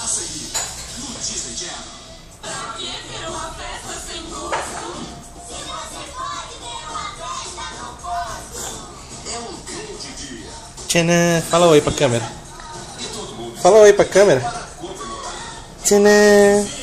seguir, no Disney Channel. Pra que ter uma festa sem gosto? Se você pode ter uma festa no posto. É um grande dia. Tchanã. Fala oi pra câmera. E todo mundo Fala oi pra câmera. para comemorar. Tchanã.